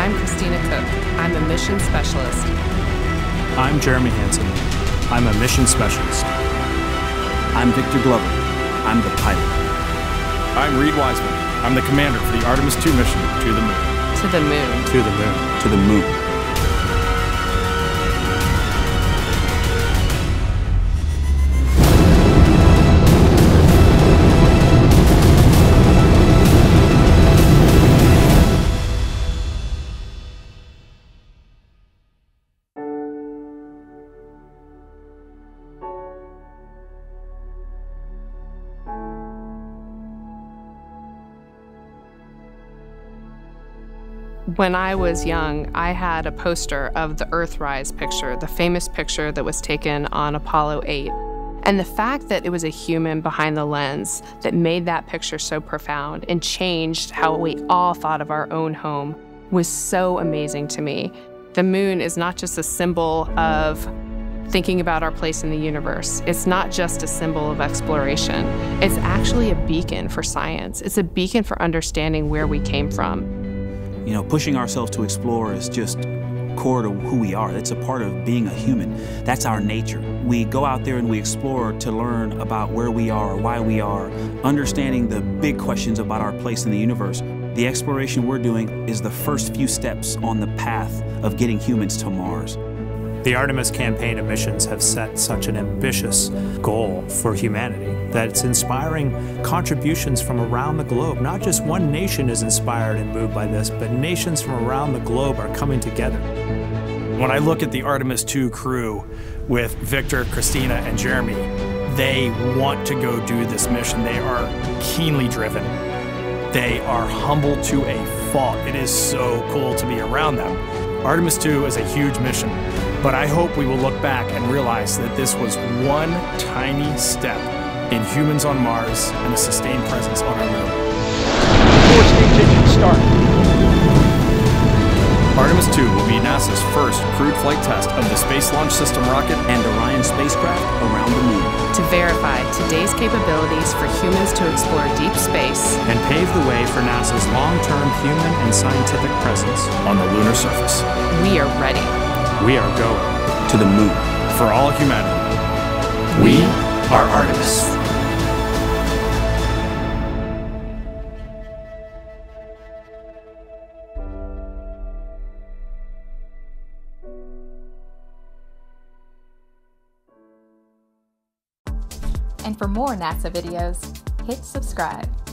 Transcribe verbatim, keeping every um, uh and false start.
I'm Christina Koch. I'm a mission specialist. I'm Jeremy Hansen. I'm a mission specialist. I'm Victor Glover. I'm the pilot. I'm Reid Wiseman. I'm the commander for the Artemis two mission to the moon. To the moon. To the moon. To the moon. When I was young, I had a poster of the Earthrise picture, the famous picture that was taken on Apollo eight. And the fact that it was a human behind the lens that made that picture so profound and changed how we all thought of our own home was so amazing to me. The moon is not just a symbol of thinking about our place in the universe. It's not just a symbol of exploration. It's actually a beacon for science. It's a beacon for understanding where we came from. You know, pushing ourselves to explore is just core to who we are. It's a part of being a human. That's our nature. We go out there and we explore to learn about where we are, why we are, understanding the big questions about our place in the universe. The exploration we're doing is the first few steps on the path of getting humans to Mars. The Artemis campaign of missions have set such an ambitious goal for humanity that it's inspiring contributions from around the globe. Not just one nation is inspired and moved by this, but nations from around the globe are coming together. When I look at the Artemis two crew with Victor, Christina, and Jeremy, they want to go do this mission. They are keenly driven. They are humble to a fault. It is so cool to be around them. Artemis two is a huge mission, but I hope we will look back and realize that this was one tiny step in humans on Mars and a sustained presence on our moon. Four stage engines start. Artemis two will be NASA's first crewed flight test of the Space Launch System rocket And Orion spacecraft around the moon. To verify today's capabilities for humans to explore deep space And pave the way for NASA's long-term human and scientific presence. on the lunar surface. we are ready. We are going. To the moon. For all humanity, We are Artemis. And for more NASA videos, hit subscribe.